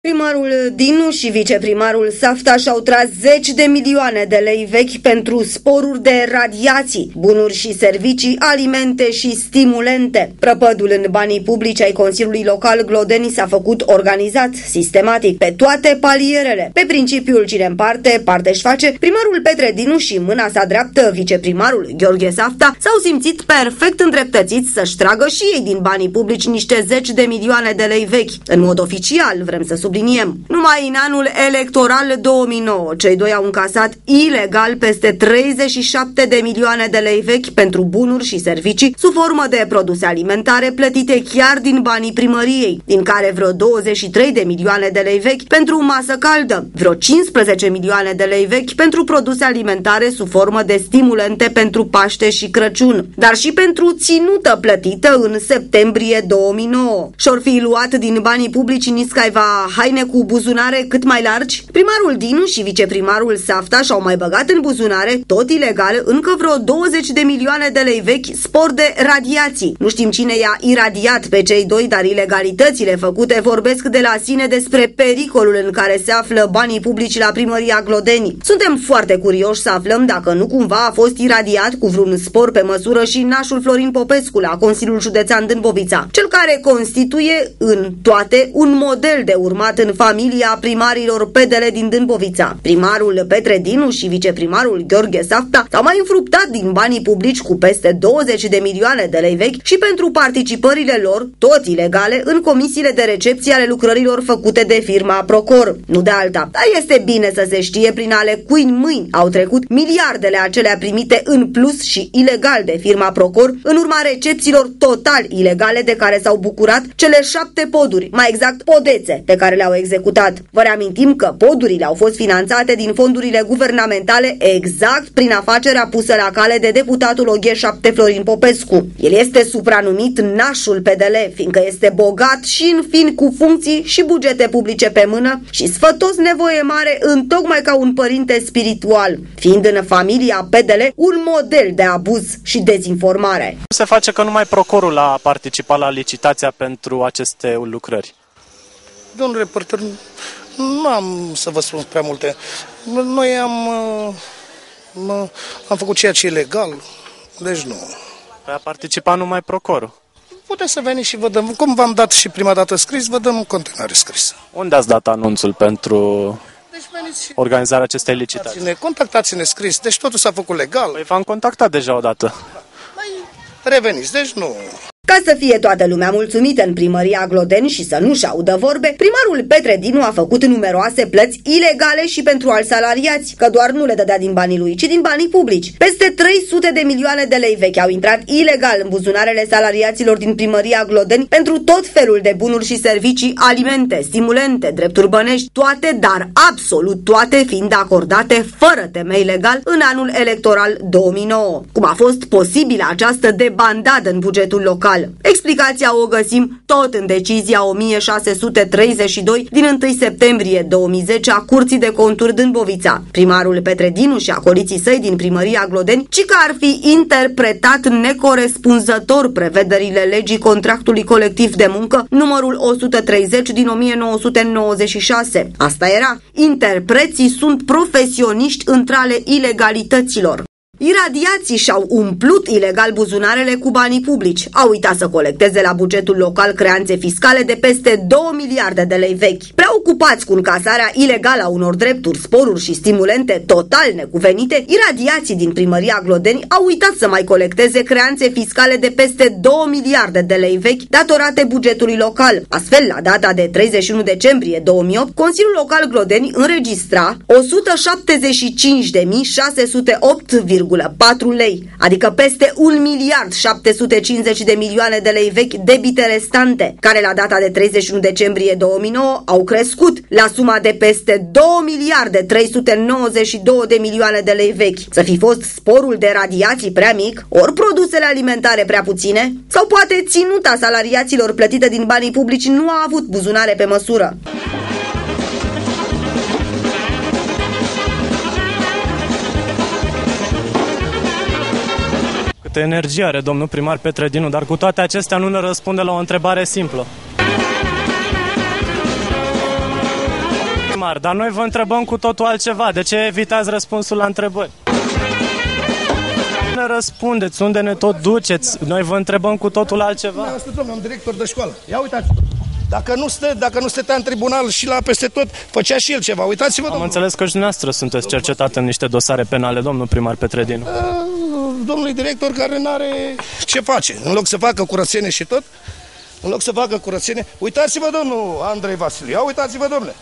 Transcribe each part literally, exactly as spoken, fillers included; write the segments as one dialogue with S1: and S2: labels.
S1: Primarul Dinu și viceprimarul Safta și-au tras zeci de milioane de lei vechi pentru sporuri de radiații, bunuri și servicii, alimente și stimulente. Prăpădul în banii publici ai Consiliului Local Glodeni s-a făcut organizat, sistematic, pe toate palierele. Pe principiul cine împarte, parte își face, primarul Petre Dinu și mâna sa dreaptă, viceprimarul Gheorghe Safta, s-au simțit perfect îndreptățiți să-și tragă și ei din banii publici niște zeci de milioane de lei vechi. În mod oficial, vrem să subliniem. Numai în anul electoral două mii nouă, cei doi au încasat ilegal peste treizeci și șapte de milioane de lei vechi pentru bunuri și servicii sub formă de produse alimentare plătite chiar din banii primăriei, din care vreo douăzeci și trei de milioane de lei vechi pentru masă caldă, vreo cincisprezece milioane de lei vechi pentru produse alimentare sub formă de stimulente pentru Paște și Crăciun, dar și pentru ținută plătită în septembrie două mii nouă. Și-or fi luat din banii publici niscaiva haine cu buzunare cât mai largi? Primarul Dinu și viceprimarul Safta și-au mai băgat în buzunare, tot ilegal, încă vreo douăzeci de milioane de lei vechi spor de radiații. Nu știm cine i-a iradiat pe cei doi, dar ilegalitățile făcute vorbesc de la sine despre pericolul în care se află banii publici la primăria Glodeni. Suntem foarte curioși să aflăm dacă nu cumva a fost iradiat cu vreun spor pe măsură și nașul Florin Popescu la Consiliul Județean Dâmbovița, cel care constituie în toate un model de urmat în familia primarilor P D L din Dâmbovița. Primarul Petre Dinu și viceprimarul Gheorghe Safta s-au mai înfruptat din banii publici cu peste douăzeci de milioane de lei vechi și pentru participările lor, tot ilegale, în comisiile de recepție ale lucrărilor făcute de firma Procor. Nu de alta. Dar este bine să se știe prin ale cui mâini au trecut miliardele acelea primite în plus și ilegal de firma Procor, în urma recepțiilor total ilegale de care s-au bucurat cele șapte poduri, mai exact podețe, pe care le-au executat. Vă reamintim că podurile au fost finanțate din fondurile guvernamentale exact prin afacerea pusă la cale de deputatul O G șapte Florin Popescu. El este supranumit nașul P D L, fiindcă este bogat și în fin cu funcții și bugete publice pe mână și sfătos nevoie mare întocmai ca un părinte spiritual, fiind în familia P D L un model de abuz și dezinformare.
S2: Se face că numai Procorul a participat la licitația pentru aceste lucrări.
S3: Domnul reporter, nu am să vă spun prea multe. Noi am, am făcut ceea ce e legal, deci nu.
S2: Păi a participat numai Procorul.
S3: Puteți să veniți și vă dăm, cum v-am dat și prima dată scris, vă dăm în continuare scris.
S2: Unde ați dat anunțul pentru
S3: deci veniți și
S2: organizarea acestei licitații?
S3: Contactați-ne scris, deci totul s-a făcut legal.
S2: Păi v-am contactat deja odată.
S3: Mai reveniți, deci nu.
S1: Ca să fie toată lumea mulțumită în primăria Glodeni și să nu-și audă vorbe, primarul Petre Dinu a făcut numeroase plăți ilegale și pentru alți salariați, că doar nu le dădea din banii lui, ci din banii publici. Peste trei sute de milioane de lei vechi au intrat ilegal în buzunarele salariaților din primăria Glodeni pentru tot felul de bunuri și servicii, alimente, stimulente, drepturi bănești, toate, dar absolut toate fiind acordate fără temei legal în anul electoral două mii nouă. Cum a fost posibilă această debandadă în bugetul local? Explicația o găsim tot în decizia o mie șase sute treizeci și doi din întâi septembrie două mii zece a Curții de Conturi Dâmbovița. Primarul Petre Dinu și acoliții săi din primăria Glodeni ci că ar fi interpretat necorespunzător prevederile legii contractului colectiv de muncă numărul o sută treizeci din o mie nouă sute nouăzeci și șase. Asta era: interpreții sunt profesioniști între ale ilegalităților. Iradiații și-au umplut ilegal buzunarele cu banii publici. Au uitat să colecteze la bugetul local creanțe fiscale de peste două miliarde de lei vechi. Preocupați cu încasarea ilegală a unor drepturi, sporuri și stimulente total necuvenite, iradiații din primăria Glodeni au uitat să mai colecteze creanțe fiscale de peste două miliarde de lei vechi datorate bugetului local. Astfel, la data de treizeci și unu decembrie două mii opt, Consiliul Local Glodeni înregistra o sută șaptezeci și cinci de mii șase sute opt virgulă patru lei, adică peste un miliard șapte sute cincizeci de milioane de lei vechi debite restante, care la data de treizeci și unu decembrie două mii nouă au crescut la suma de peste două miliarde trei sute nouăzeci și două de milioane de lei vechi. Să fi fost sporul de radiații prea mic, ori produsele alimentare prea puține, sau poate ținuta salariaților plătită din banii publici nu a avut buzunare pe măsură.
S2: Câtă energie are domnul primar Petre Dinu, dar cu toate acestea nu ne răspunde la o întrebare simplă. primar, dar noi vă întrebăm cu totul altceva. De ce evitați răspunsul la întrebări? Ne răspundeți, unde ne tot duceți? Noi vă întrebăm cu totul altceva.
S3: Asta, domnule, un director de școală. Ia uitați. Dacă nu, stă, dacă nu stătea în tribunal și la peste tot, făcea și el ceva. Uitați-vă, domnule.
S2: Am înțeles că și dumneavoastră sunteți cercetat în niște dosare penale, domnul primar Petredinu.
S3: Domnului director care n-are ce face. În loc să facă curățenie și tot, în loc să facă curățenie, uitați-vă, domnul Andrei Vasile. Ia uitați-vă, domnule.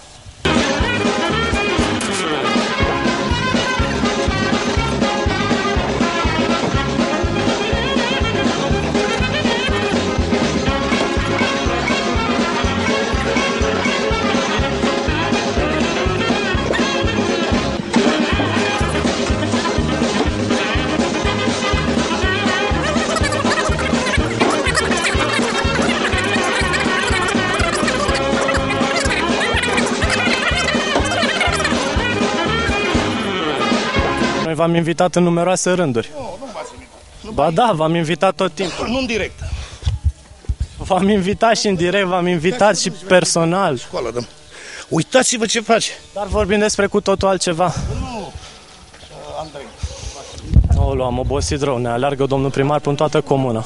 S2: Noi v-am invitat în numeroase rânduri.
S3: Nu, nu v-ați invitat. Nu
S2: Ba da, v-am invitat tot timpul.
S3: Nu în direct.
S2: V-am invitat și în direct, v-am invitat și personal.
S3: Școală, dăm. Uitați-vă ce face.
S2: Dar vorbim despre cu totul altceva.
S3: Nu, Andrei.
S2: Olu, am obosit rău, ne aleargă domnul primar până toată comuna.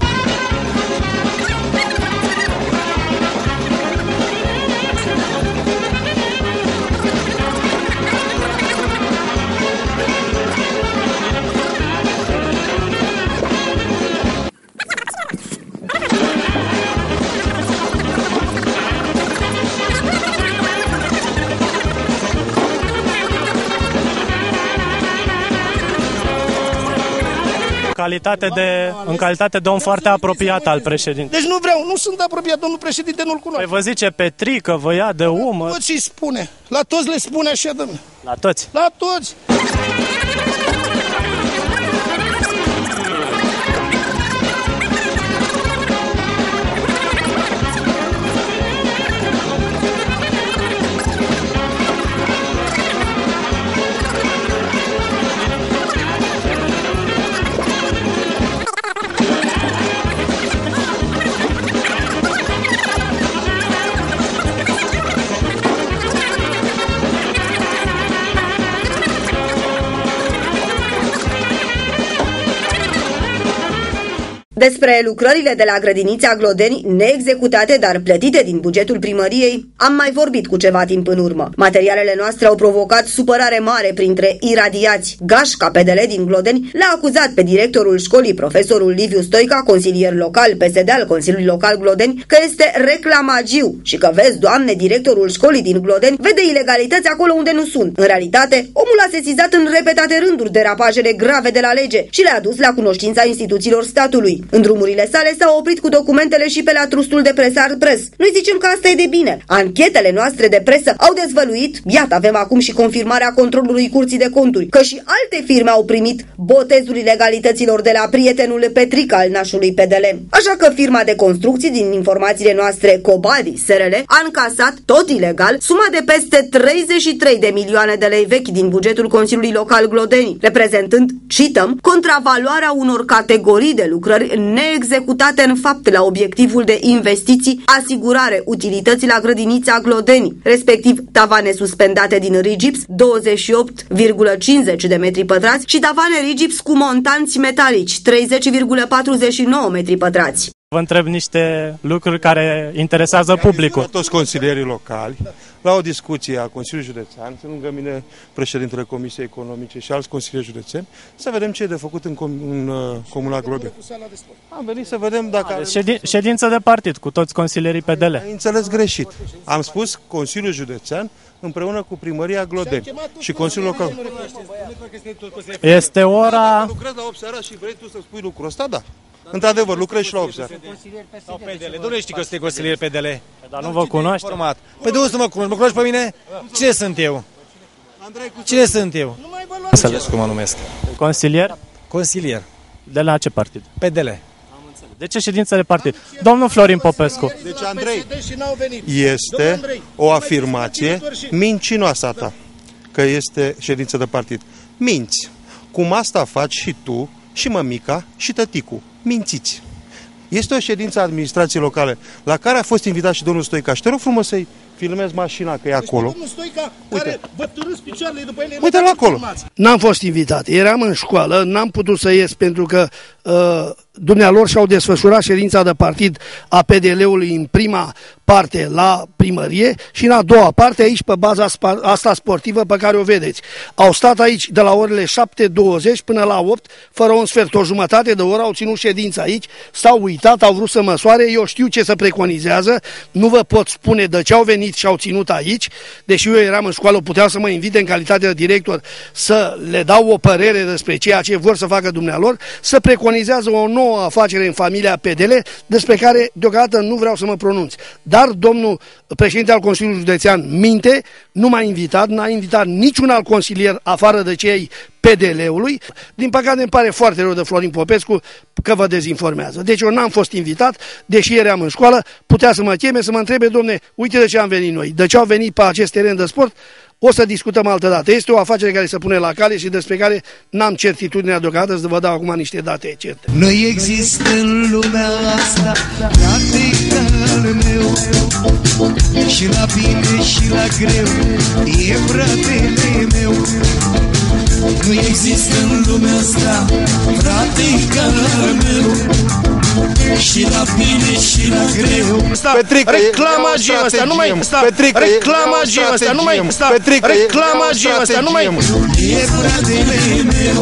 S2: Calitate de, în calitate de om foarte apropiat al președintelui.
S3: Deci nu vreau, nu sunt apropiat, domnul președinte, nu-l cunosc.
S2: Păi vă zice Petrică, vă ia de umăr.
S3: Toți îi spune, la toți le spune așa, domnule.
S2: La toți.
S3: La toți.
S1: Despre lucrările de la grădinița Glodeni, neexecutate, dar plătite din bugetul primăriei, am mai vorbit cu ceva timp în urmă. Materialele noastre au provocat supărare mare printre iradiați. Gașca P D L din Glodeni l-a acuzat pe directorul școlii, profesorul Liviu Stoica, consilier local P S D al Consiliului Local Glodeni, că este reclamagiu și că, vezi, doamne, directorul școlii din Glodeni vede ilegalități acolo unde nu sunt. În realitate, omul a sesizat în repetate rânduri derapajele grave de la lege și le-a dus la cunoștința instituțiilor statului. În drumurile sale s-au oprit cu documentele și pe la trustul de presă Artpress. Noi zicem că asta e de bine. Anchetele noastre de presă au dezvăluit, iată, avem acum și confirmarea controlului Curții de Conturi, că și alte firme au primit botezul ilegalităților de la prietenul Petrica al nașului P D L. Așa că firma de construcții, din informațiile noastre Cobadi S R L, a încasat, tot ilegal, suma de peste treizeci și trei de milioane de lei vechi din bugetul Consiliului Local Glodeni, reprezentând, cităm, contravaloarea unor categorii de lucrări neexecutate în fapt la obiectivul de investiții, asigurare utilității la grădinița Glodeni, respectiv tavane suspendate din rigips douăzeci și opt virgulă cincizeci de metri pătrați și tavane rigips cu montanți metalici treizeci virgulă patruzeci și nouă metri pătrați.
S2: Vă întreb niște lucruri care interesează publicul.
S4: Toți consilierii locali, la o discuție a Consiliului Județean, lângă mine președintele Comisiei Economice și alți consilieri județeni, să vedem ce e de făcut în, com în uh, Comuna Glodeni. Am venit să vedem dacă...
S2: Deci ședin ședință de partid cu toți consilierii P D L.
S4: Ai înțeles greșit. Am spus Consiliul Județean împreună cu Primăria Glodeni și Consiliul Local.
S2: Este ora...
S4: Lucrez la opt seara și vrei tu să spui lucrul ăsta? Da. Într-adevăr, lucrez și la opt seara.
S5: Dom'le, știi că sunt consilier P D L?
S2: Dar nu vă cunoaște?
S5: Format. Păi de unde să mă cunoști? Mă cunoști pe mine? Cine sunt eu? Cine sunt eu? Cum mă numesc?
S2: Consilier?
S5: Consilier.
S2: De la ce partid?
S5: P D L.
S2: De ce ședință de partid? Domnul Florin Popescu.
S4: Deci, Andrei, este o afirmație mincinoasă a ta, că este ședință de partid. Minți. Cum asta faci și tu, și mămica, și tăticu. Mințiți. Este o ședință a administrației locale la care a fost invitat și domnul Stoica și te rog frumos să-i filmez mașina că e acolo.
S3: Domnul Stoica, care vă târâți picioarele după ele.
S4: Uite-l acolo.
S6: N-am fost invitat, eram în școală, n-am putut să ies pentru că uh, dumnealor și-au desfășurat ședința de partid a P D L-ului în prima parte la primărie și în a doua parte aici pe baza asta sportivă pe care o vedeți. Au stat aici de la orele șapte douăzeci până la opt, fără un sfert, o jumătate de oră au ținut ședința aici, s-au uitat, au vrut să măsoare, eu știu ce se preconizează, nu vă pot spune de ce au venit și au ținut aici, deși eu eram în școală, puteau să mă invite în calitate de director să le dau o părere despre ceea ce vor să facă dumnealor, să preconizează o nouă afacere în familia P D L, despre care deocamdată nu vreau să mă pronunț. Dar domnul președinte al Consiliului Județean minte, nu m-a invitat, n-a invitat niciun alt consilier afară de cei P D L-ului. Din păcate îmi pare foarte rău de Florin Popescu că vă dezinformează. Deci eu n-am fost invitat, deși eram în școală, putea să mă cheme, să mă întrebe, domne, uite de ce am venit noi, de ce au venit pe acest teren de sport, o să discutăm altă dată. Este o afacere care se pune la cale și despre care n-am certitudinea deocamdată, să vă dau acum niște date certe.
S7: Nu există în lumea asta fratele meu, și la bine și la greu e fratele meu. Nu există în lumea asta fratele meu, și la bine și la greu.
S3: Petrică, reclamagiul ăsta, nu mai Petrică, reclamagiul ăsta, nu mai Petrică, reclamagiul ăsta, nu mai
S7: e fratele meu.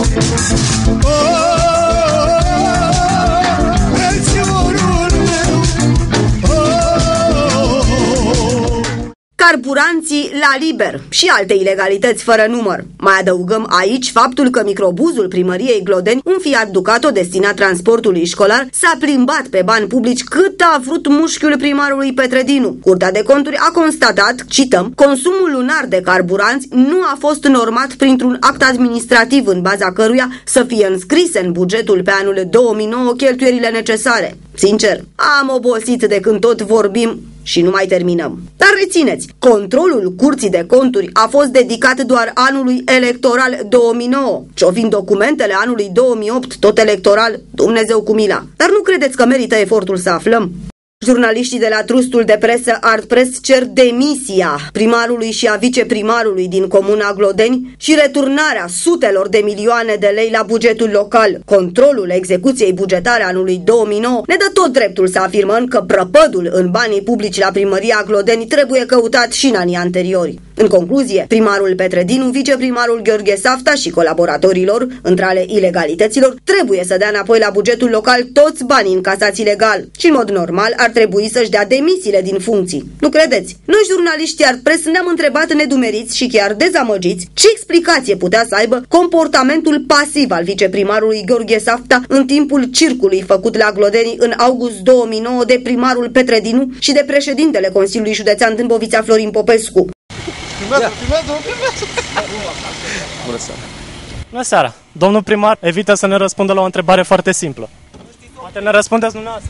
S1: Carburanții la liber și alte ilegalități fără număr. Mai adăugăm aici faptul că microbuzul primăriei Glodeni, un Fiat Ducato destinat transportului școlar, s-a plimbat pe bani publici cât a vrut mușchiul primarului Petredinu. Curtea de Conturi a constatat, cităm, consumul lunar de carburanți nu a fost normat printr-un act administrativ în baza căruia să fie înscrise în bugetul pe anul două mii nouă cheltuielile necesare. Sincer, am obosit de când tot vorbim și nu mai terminăm. Dar rețineți, controlul Curții de Conturi a fost dedicat doar anului electoral două mii nouă. Ciovind documentele anului două mii opt, tot electoral, Dumnezeu cu mila. Dar nu credeți că merită efortul să aflăm? Jurnaliștii de la trustul de presă Artpress cer demisia primarului și a viceprimarului din comuna Glodeni și returnarea sutelor de milioane de lei la bugetul local. Controlul execuției bugetare anului două mii nouă ne dă tot dreptul să afirmăm că prăpădul în banii publici la primăria Glodeni trebuie căutat și în anii anteriori. În concluzie, primarul Petredinu, viceprimarul Gheorghe Safta și colaboratorilor, între ale ilegalităților, trebuie să dea înapoi la bugetul local toți banii încasați ilegal și, în mod normal, ar trebui să-și dea demisiile din funcții. Nu credeți? Noi, jurnaliștii Artpress, ne-am întrebat nedumeriți și chiar dezamăgiți ce explicație putea să aibă comportamentul pasiv al viceprimarului Gheorghe Safta în timpul circului făcut la Glodeni în august două mii nouă de primarul Petredinu și de președintele Consiliului Județean Dâmbovița Florin Popescu.
S4: Filmează, filmează, filmează.
S2: Bună seara. Bună seara. Domnul primar evită să ne răspundă la o întrebare foarte simplă. Poate ne răspundeți dumneavoastră.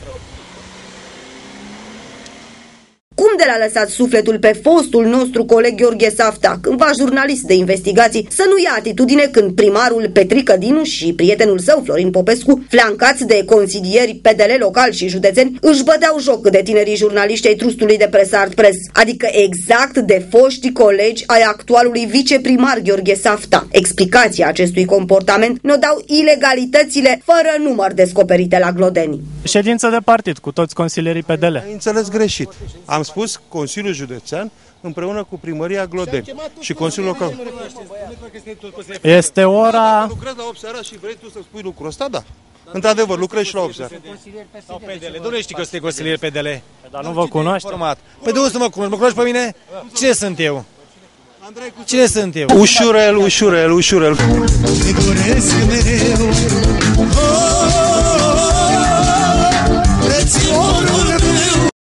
S1: Cum de l-a lăsat sufletul pe fostul nostru coleg Gheorghe Safta, cândva jurnalist de investigații, să nu ia atitudine când primarul Petrică Dinu și prietenul său Florin Popescu, flancați de consilieri P D L local și județeni, își băteau joc de tinerii jurnaliști ai trustului de presă Artpress, adică exact de foștii colegi ai actualului viceprimar Gheorghe Safta. Explicația acestui comportament ne-o dau ilegalitățile fără număr descoperite la Glodeni.
S2: Ședință de partid cu toți consilierii P D L.
S4: Ai înțeles greșit. Am spus Consiliul Județean împreună cu primăria Glodeni și Consiliul Local.
S2: Este ora...
S4: Lucrezi la opt seara și vrei tu să spui lucrul ăsta? Da. Într-adevăr, lucrezi și la opt seara.
S5: Dom'le, știi că sunt consilier P D L?
S2: Dar nu vă cunoaște.
S5: Păi de unde să mă cunoști? Mă cunoști pe mine? Cine sunt eu? Cine sunt eu?
S4: Ușurel, ușurel, ușurel.
S7: Te doresc mereu